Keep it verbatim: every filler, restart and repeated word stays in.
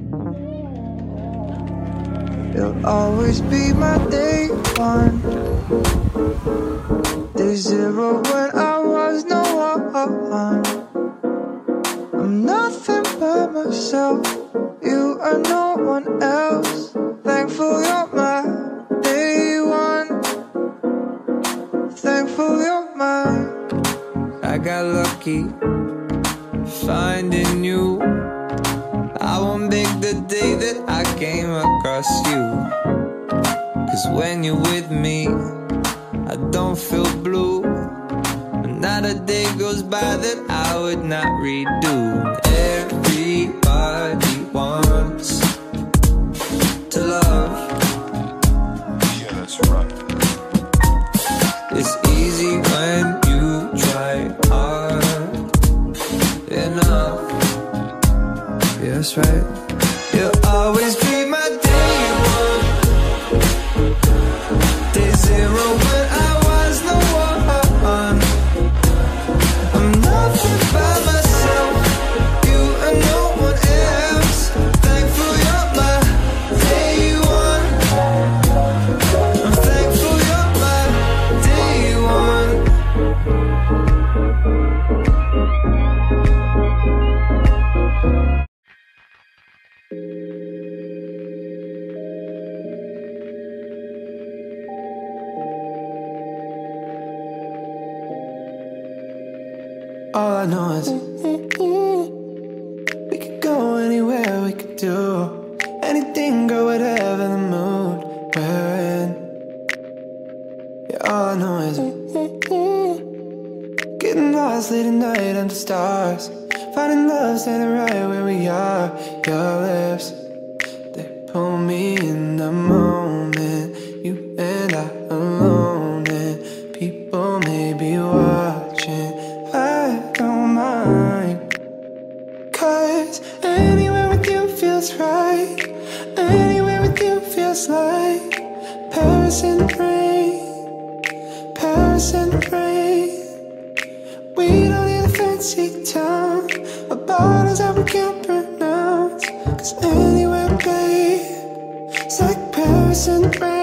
You'll always be my day one, day zero when I was no one. I'm nothing but myself, you are no one else. Thankful you're my day one, thankful you're mine. I got lucky finding you. I won't make the day that I came across you, 'cause when you're with me I don't feel blue. Not a day goes by that I would not redo. Everybody wants to love. Yeah, that's right. It's easy when you try hard enough. Yeah, that's right. You'll always be my day one, day zero when I was no one. I'm nothing by myself, you and no one else. Thankful you're my day one. I'm thankful you're my day one. All I know is we could go anywhere, we could do anything, go whatever the mood we're in. Yeah, all I know is getting lost late at night under stars, finding love standing right where we are. Your lips, they pull me in the moment, you and I alone, and people may be watching. I don't mind, 'cause anywhere with you feels right. Anywhere with you feels like Paris in the rain, Paris in the rain. We don't need a fancy town or bottles that we can't pronounce, 'cause anywhere, babe, it's like Paris in the rain.